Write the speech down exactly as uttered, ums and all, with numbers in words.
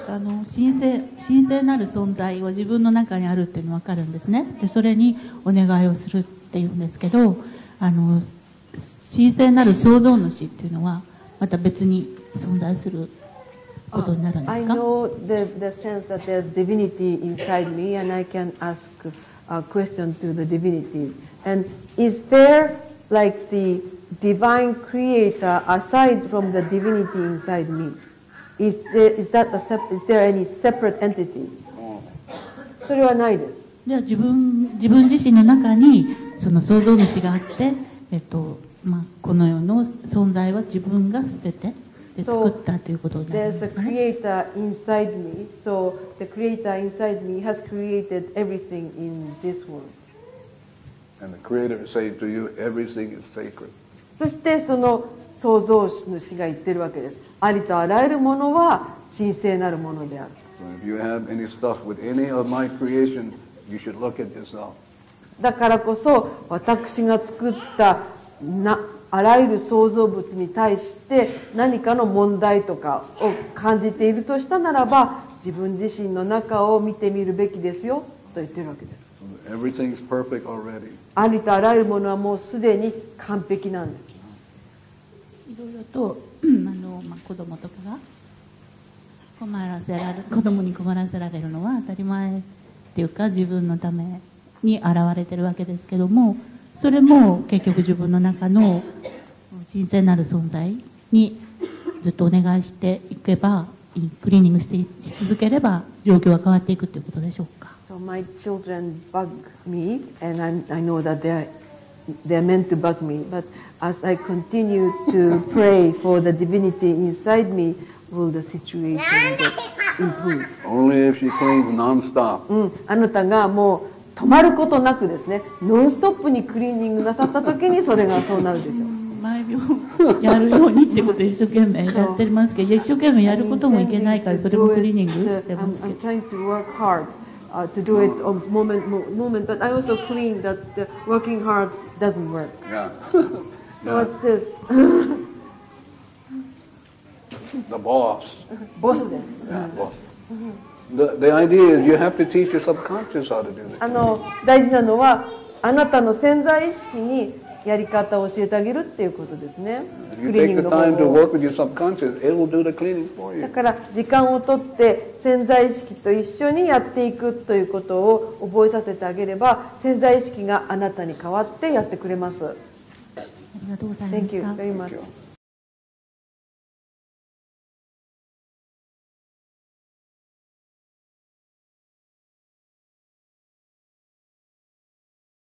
あの神聖、神聖なる存在は自分の中にあるっていうの分かるんですね。でそれにお願いをするっていうんですけど、あの神聖なる創造主っていうのはまた別に存在することになるんですか？ I know the, the sense that there's divinity inside me and I can ask a question to the divinity. And is there like the divine creator aside from the divinity inside me? Is there, is that a sep- is there any separate entity? それはないです。 じゃあ自分、自分自身の中にその創造主があって、えっとまあ、この世の存在は自分が全てで作ったということになるんですかね。 There's a creator inside me, so the creator inside me has created everything in this world. And the Creator is saying to you, everything is sacred. そしてその創造主が言ってるわけです。ありとあらゆるものは神聖なるものである。 So if you have any stuff with any of my creation, you should look at yourself. だからこそ私が作ったなあらゆる創造物に対して何かの問題とかを感じているとしたならば、自分自身の中を見てみるべきですよと言ってるわけです。 So everything's perfect already. ありとあらゆるものはもうすでに完璧なんです。 いろいろとあの、まあ、子供とかが困らせられ子供に困らせられるのは当たり前っていうか、自分のために現れてるわけですけども、それも結局自分の中の神聖なる存在にずっとお願いしていけば、クリーニングしてし続ければ状況は変わっていくということでしょうか。 So my children bug me, and I'm, I know that they're they're meant to bug me. But as I continue to pray for the divinity inside me, will the situation get improved? Only if she cleans nonstop. うん、あなたがもう止まることなくですね、ノンストップにクリーニングなさった時にそれがそうなるでしょう。 毎秒やるようにってことで一生懸命やってますけど、一生懸命やることもいけないからそれもクリーニングしてますけど。 I'm trying to work hard uh, to do it on moment moment, but I also clean that uh, working hard doesn't work. Yeah. So what's this? The boss. ボスです。 Yeah, boss. The, the idea is you have to teach your subconscious how to do this. あの大事なのはあなたの潜在意識にやり方を教えてあげるっていうことですね。 If ク you リーニン take グ the の time 方 to 法 work with your subconscious, it will do the cleaning for だ you. から時間をとって潜在意識と一緒にやっていくということを覚えさせてあげれば、潜在意識があなたに代わってやってくれます。 ありがとうございま Thank し you た。 very much.